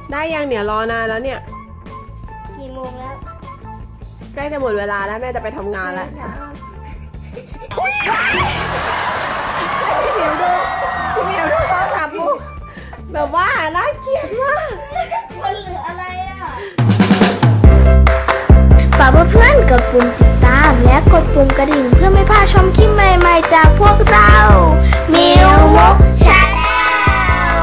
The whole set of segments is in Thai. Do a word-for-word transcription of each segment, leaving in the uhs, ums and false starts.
ได้ยังเดี๋ยวรอนานแล้วเนี่ยกี่โมงแล้วใกล้จะหมดเวลาแล้วแม่จะไปทำงานแล้วพี่เหมียวดูพี่เหมียวดูโทรศัพท์มุกแบบว่าน่าเกลียดมากคนเหลืออะไรอ่ะฝากเพื่อนๆกดปุ่มติดตามและกดปุ่มกระดิ่งเพื่อไม่พลาดชมคลิปใหม่ๆจากพวกเรามิวมุกชาแนล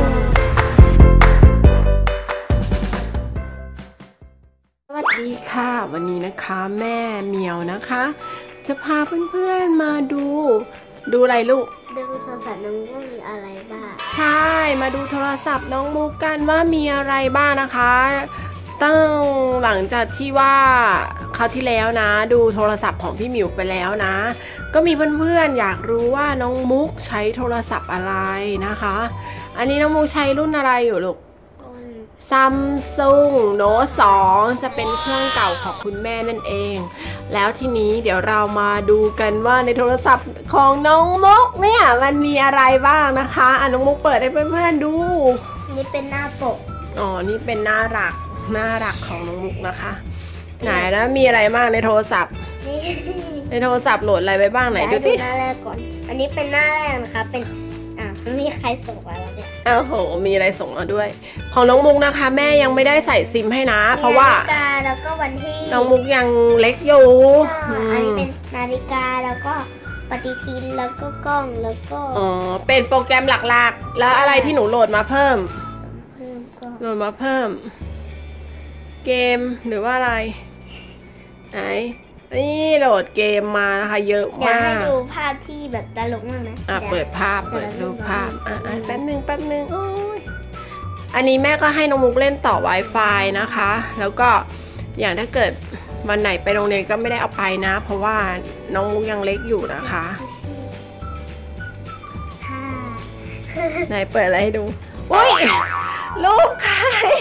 สวัสดีค่ะวันนี้นะคะแม่เหมียวนะคะจะพาเพื่อนๆมาดูดูอะไรลูกดูโทรศัพท์น้องมุกมีอะไรบ้างใช่มาดูโทรศัพท์น้องมุกกันว่ามีอะไรบ้างนะคะตั้งหลังจากที่ว่าคราวที่แล้วนะดูโทรศัพท์ของพี่หมิวไปแล้วนะก็มีเพื่อนๆอยากรู้ว่าน้องมุกใช้โทรศัพท์อะไรนะคะอันนี้น้องมุกใช้รุ่นอะไรอยู่ลูกซัมซุงโน้ตสองจะเป็นเครื่องเก่าของคุณแม่นั่นเองแล้วทีนี้เดี๋ยวเรามาดูกันว่าในโทรศัพท์ของน้องมุกเนี่ยมันมีอะไรบ้างนะคะอ่ะน้องมุกเปิดให้เพื่อนๆดูนี่เป็นหน้าปกอ๋อนี่เป็นหน้าหลักหน้าหลักของน้องมุกนะคะไหนแล้วมีอะไรบ้างในโทรศัพท์ในโทรศัพท์โหลดอะไรไปบ้างไหนดูสิหน้าแรกก่อนอันนี้เป็นหน้าแรกนะคะเป็นอ่ะมีใครส่งมาแล้วเนี่ยอ้าวโหมีอะไรส่งมาด้วยของน้องมุกนะคะแม่ยังไม่ได้ใส่ซิมให้นะเพราะว่านาฬิกาแล้วก็วันที่น้องมุกยังเล็กอยู่อันนี้เป็นนาฬิกาแล้วก็ปฏิทินแล้วก็กล้องแล้วก็อ๋อเป็นโปรแกรมหลักๆแล้วอะไรที่หนูโหลดมาเพิ่มโหลดมาเพิ่มเกมหรือว่าอะไรไหนนี่โหลดเกมมานะคะเยอะมากอยากให้ดูภาพที่แบบตลกมากนะอ่ะเปิดภาพเปิดรูปภาพอ่ะแป๊บนึงแป๊บนึงโอ้ยอันนี้แม่ก็ให้น้องมุกเล่นต่อ Wi-Fi นะคะแล้วก็อย่างถ้าเกิดวันไหนไปโรงเรียนก็ไม่ได้เอาไปนะเพราะว่าน้องมุกยังเล็กอยู่นะคะไหนเปิดอะไรให้ดูอุ้ยรูปใคร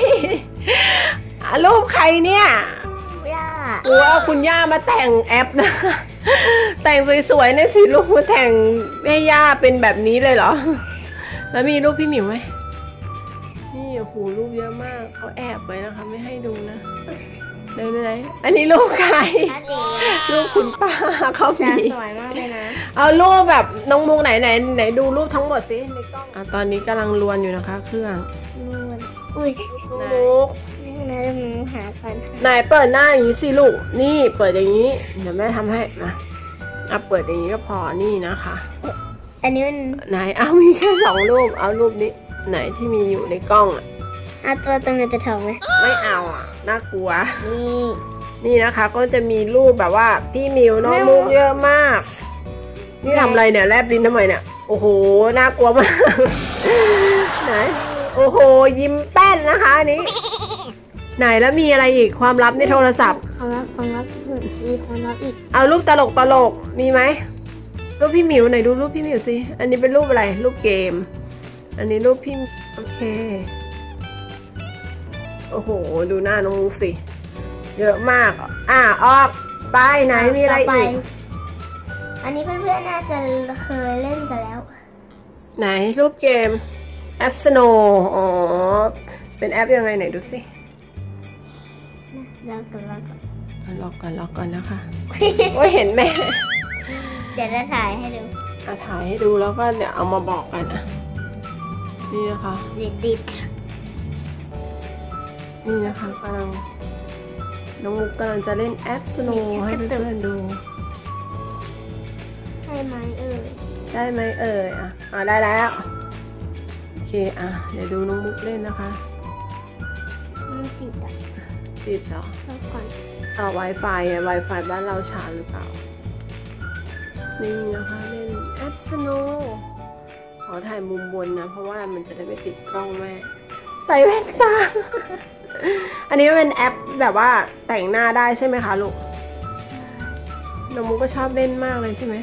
รูปใครเนี่ยย่าว้าวคุณย่ามาแต่งแอปนะแต่งสวยๆเนี่ยสิรูปมาแต่งให้ย่าเป็นแบบนี้เลยเหรอแล้วมีรูปพี่หมิวไหมนี่โอ้โหรูปเยอะมากเขาแอบไว้นะคะไม่ให้ดูนะไหนไหนอันนี้รูปใครรูปคุณป้าเขามีสวยมากเลยนะเอารูปแบบน้องมุกไหนไหนไหนดูรูปทั้งหมดสิในกล้องอ่ะตอนนี้กำลังลวนอยู่นะคะเครื่องลวนอุ้ยมุกนะมึงหาก่อนไหนเปิดหน้าอย่างนี้สิลูกนี่เปิดอย่างนี้เดี๋ยวแม่ทำให้นะอ่ะเปิดอย่างนี้ก็พอนี่นะคะอันนี้มันไหนเอามีแค่สองรูปเอารูปนี้ไหนที่มีอยู่ในกล้องอ่ะเอาตัวตรงนี้จะทองไหมไม่เอาอ่ะน่ากลัวนี่นี่นะคะก็จะมีรูปแบบว่าพี่มิวน้องมุกเยอะมากนี่ทำอะไรเนี่ยแลบลิ้นทำไมเนี่ยโอ้โหน่ากลัวมากไหนโอ้โหยิ้มแป้นนะคะอันนี้ไหนแล้วมีอะไรอีกความลับในโทรศัพท์ความลับความลับมีความลับอีกเอารูปตลกตลกมีไหมรูปพี่หมิวไหนดูรูปพี่หมิวสิอันนี้เป็นรูปอะไรรูปเกมอันนี้รูปพี่โอเคโอ้โหดูหน้าน้องมุกสิเยอะมากอ่ะออกไปไหนมีอะไรอีกอันนี้เพื่อนๆน่าจะเคยเล่นกันแล้วไหนรูปเกมแอป Snow อ๋อเป็นแอปยังไงไหนดูสิล็อกก่อนล็อกก่อนล็อกก่อนล็อกก่อนนะคะโอ้ยเห็นแม่เดี๋ยวจะถ่ายให้ดูอ่ะถ่ายให้ดูแล้วก็เดี๋ยวเอามาบอกกันอ่ะนี่นะคะติดติดนี่นะคะกำลังน้องมุกกำลังจะเล่นแอป Snow ให้เพื่อนๆดูได้ไหมเอ่ยได้ไหมเอ่ยอ่ะอ่ะได้แล้วโอเคอ่ะเดี๋ยวดูน้องมุกเล่นนะคะมันติดอ่ะติดเหรอแล้วก่อนเอา Wi-Fi อ่ะ Wi-Fi บ้านเราช้าหรือเปล่านี่นะคะเล่นแอป Snow ขอถ่ายมุมบนนะเพราะว่ามันจะได้ไม่ติดกล้องแม่ใส่แว่นตาอันนี้เป็นแอปแบบว่าแต่งหน้าได้ใช่ไหมคะลูกน้องมุกก็ชอบเล่นมากเลยใช่ไหม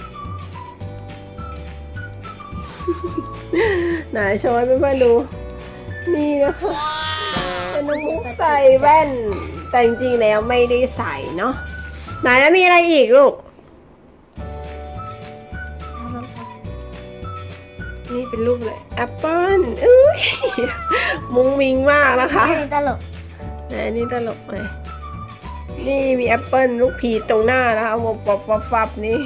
ไหนโชว์ให้เพื่อนๆดูนี่นะคะเป็นน้องมุกใส่แว่นแต่จริงๆแล้วไม่ได้ใส่เนาะไหนแล้วมีอะไรอีกลูกนี่เป็นเป็นรูปเลยแอปเปิ้ลเอ้ยมุ้งมิงมากนะคะตลกอันนี้ตลกเลยนี่มีแอปเปิ้ลลูกพีตรงหน้านะคะวบปับปับปับนี่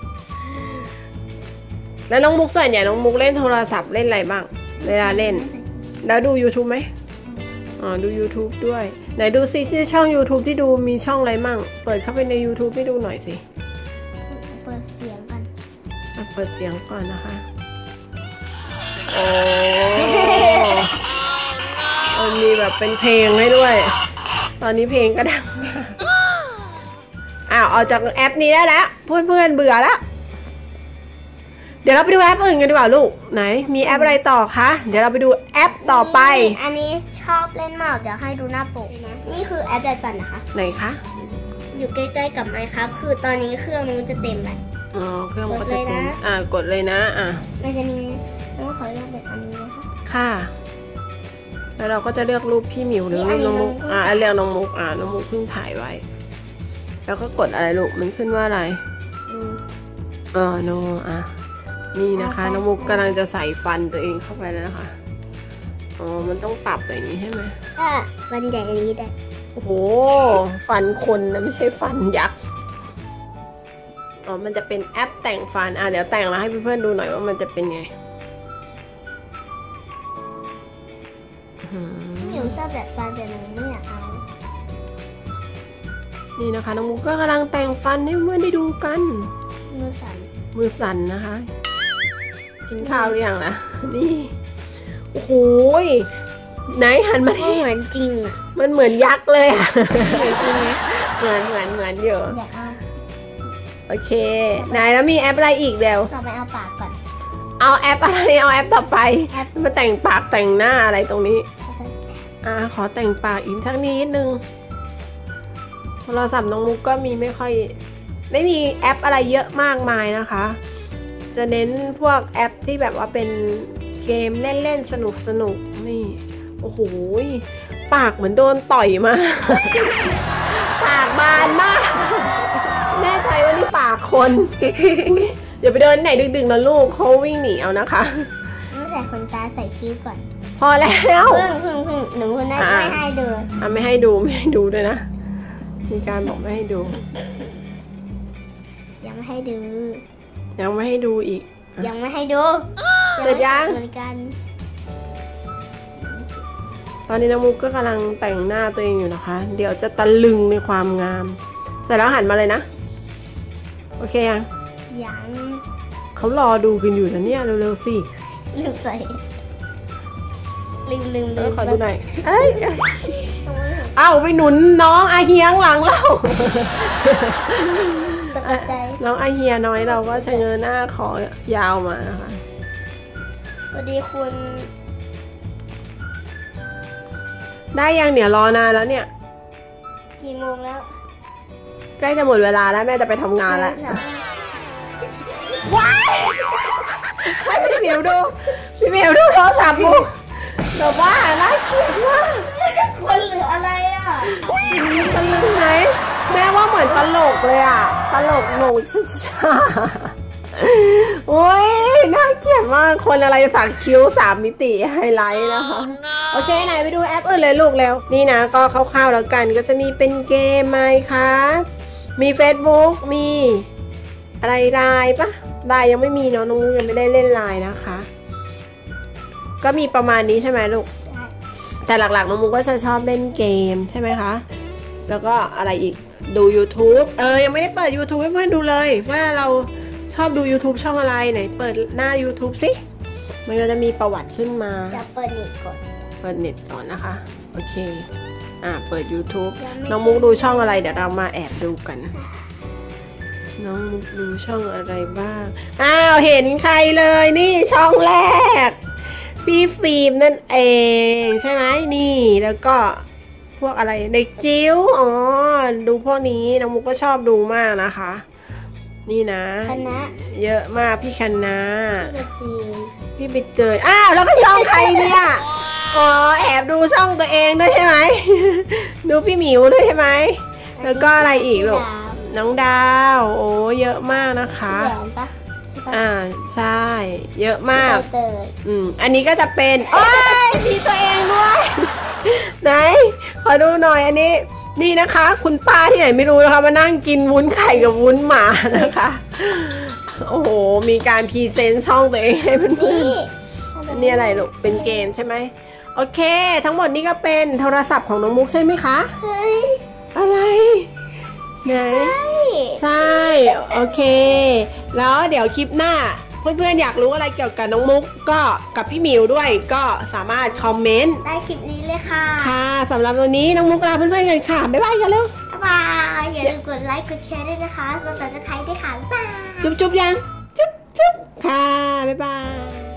แล้วน้องมุกส่วนใหญ่น้องมุกเล่นโทรศัพท์เล่นอะไรบ้างเวลาเล่นแล้วดู YouTube ไหมอ๋อดู YouTube ด้วยไหนดูซิชื่อช่อง YouTube ที่ดูมีช่องอะไรมั่งเปิดเข้าไปใน YouTube ให้ดูหน่อยสิเปิดเสียงกันเปิดเสียงก่อนนะคะโอ้มันมีแบบเป็นเพลงให้ด้วยตอนนี้เพลงก็ดังอ้าวออกจากแอปนี้ได้แล้วเพื่อนเพื่อนเบื่อแล้วเดี๋ยวเราไปดูแอปอื่นกันดีกว่าลูกไหนมีแอปอะไรต่อคะเดี๋ยวเราไปดูแอปต่อไปอันนี้ชอบเล่นมากเดี๋ยวให้ดูหน้าปกนะนี่คือแอปดัดฟันนะคะไหนคะอยู่ใกล้ๆกับไมค์ครับคือตอนนี้เครื่องมันจะเต็มแล้วอ๋อเครื่องก็จะเต็มอ่ากดเลยนะอ่ะมันจะมีน้องขอเลือกแบบอันนี้นะคะค่ะแล้วเราก็จะเลือกรูปพี่หมิวหรือรูปน้องมุกอ่าเรียกน้องมุกอ่าน้องมุกเพิ่งถ่ายไว้แล้วก็กดอะไรลูกมันขึ้นว่าอะไรเออโนอ่ะนี่นะคะน้องมุกกำลังจะใส่ฟันตัวเองเข้าไปแล้วนะคะอ๋อมันต้องปรับอย่างนี้ใช่ไหมอ่ะฟันใหญ่นี้ได้โอ้โหฟันคนนะไม่ใช่ฟันยักษ์อ๋อมันจะเป็นแอปแต่งฟันอ่ะเดี๋ยวแต่งแล้วให้เพื่อนๆดูหน่อยว่ามันจะเป็นไงหนูชอบแบบฟันแต่หนูไม่อยากเอานี่นะคะน้องมุกก็กำลังแต่งฟันให้เพื่อนได้ดูกันมือสั่นมือสั่นนะคะกินข้าวหรือยังล่ะนี่โอ้โหไหนหันมาที่เหมือนจริงอ่ะมันเหมือนยักษ์เลยอ่ะเหมือนจริงไหมเหมือนเหมือนเหมือนเยอะโอเคไหนแล้วมีแอปอะไรอีกเดี๋ยวต่อไปเอาปากก่อนเอาแอปอะไรเอาแอปต่อไปมาแต่งปากแต่งหน้าอะไรตรงนี้อ่าขอแต่งปากอีกสักนิดนึงโทรศัพท์น้องมุกก็มีไม่ค่อยไม่มีแอปอะไรเยอะมากมายนะคะจะเน้นพวกแอปที่แบบว่าเป็นเกมเล่นๆสนุกสนุกนี่โอ้โหปากเหมือนโดนต่อยมาปากบานมากแน่ใจว่านี่ปากคนอย่าไปเดินไหนดึกๆนะลูกเขาวิ่งหนีเอานะคะไม่ใส่ขนตาใส่คิ้วก่อนพอแล้วพึ่งพึ่งพึ่งหนูคนนั้นไม่ให้ดูอ่ะไม่ให้ดูไม่ให้ดูด้วยนะมีการบอกไม่ให้ดูยังไม่ให้ดูยังไม่ให้ดูอีกยังไม่ให้ดูเสร็จยังเหมือนกันตอนนี้น้องมุกก็กำลังแต่งหน้าตัวเองอยู่นะคะเดี๋ยวจะตะลึงในความงามเสร็จแล้วหันมาเลยนะโอเคยังยังเขารอดูกันอยู่นะเนี่ยเร็วๆสิลืมใส่ลืมลืมลืมขอดูหน่อยเอ้ยเอ้าไปหนุนน้องอาเฮียงหลังเราน้องอาเฮียน้อยเราก็ชะเง้อหน้าขอยาวมานะคะสวัสดีคุณได้ยังเนี่ยรอนานแล้วเนี่ยกี่โมงแล้วใกล้จะหมดเวลาแล้วแม่จะไปทำงานแล้วว้ายให้พี่เหมียวดูพี่เหมียวดูโทรศัพท์มุกแต่ว่าน่าเกลียดมากคนหรืออะไรอ่ะตะลึงไหมแม่ว่าเหมือนตลกเลยอ่ะตลกหนูช้าโอ้ยน่าเกลียดมากคนอะไรสักคิ้วสามมิติไฮไลท์นะคะโอเคไหนไปดูแอปอื่นเลยลูกแล้วนี่นะก็คร่าวๆแล้วกันก็จะมีเป็นเกมไหมคะมี Facebook มีอะไรไลน์ปะไลน์ยังไม่มีเนาะน้องมุกยังไม่ได้เล่นไลน์นะคะก็มีประมาณนี้ใช่ไหมลูกแต่หลักๆน้องมุกก็จะชอบเล่นเกมใช่ไหมคะแล้วก็อะไรอีกดู YouTube เออยังไม่ได้เปิด YouTube ให้เพื่อนดูเลยว่าเราชอบดู YouTube ช่องอะไรไหนเปิดหน้า YouTube สิมันก็จะมีประวัติขึ้นมาจะเปิดเน็ตก่อนเปิดเน็ตก่อนนะคะโอเคอ่าเปิด YouTube น้องมุกดูช่องอะไรเดี๋ยวเรามาแอบดูกันน้องมุกดูช่องอะไรบ้างอ้าวเห็นใครเลยนี่ช่องแรกพี่ฟิล์มนั่นเองใช่ไหมนี่แล้วก็พวกอะไรเด็กจิ๋วอ๋อดูพวกนี้น้องมุกก็ชอบดูมากนะคะนี่นะคณะเยอะมากพี่คณะพี่ใบเตยอ้าวแล้วก็ช่องใครเนี่ยอ๋อแอบดูช่องตัวเองด้วยใช่ไหมดูพี่หมิวด้วยใช่ไหมแล้วก็อะไรอีกลูกน้องดาวโอ้เยอะมากนะคะใช่ปะอ่าใช่ เยอะมากเตยอืมอันนี้ก็จะเป็นโอ้ยมีตัวเองด้วย ไหนขอดูหน่อยอันนี้นี่นะคะ คุณป้าที่ไหนไม่รู้นะคะมานั่งกินวุ้นไข่กับวุ้นหมานะคะ โอ้โหมีการพรีเซนต์ช่องตัวเองให้เพื่อนนี่ๆอันนี้อะไรลูกเป็นเกมใช่ไหมโอเค ทั้งหมดนี้ก็เป็นโทรศัพท์ของน้องมุกใช่ไหมคะเฮ้ยอะไรไหนใช่โอเค แล้วเดี๋ยวคลิปหน้าเพื่อนๆอยากรู้อะไรเกี่ยวกับน้องมุกก็กับพี่หมิวด้วยก็สามารถคอมเมนต์ได้คลิปนี้เลยค่ะค่ะสำหรับวันนี้น้องมุกลาเพื่อนๆกันค่ะบ๊ายบายกันแล้วบ๊ายบายอย่าลืมกดไลค์กดแชร์ด้วยนะคะกด ซับสไครบ์ด้วยค่ะบ๊ายบายจุ๊บจุ๊บยังจุ๊บจุ๊บค่ะบ๊ายบาย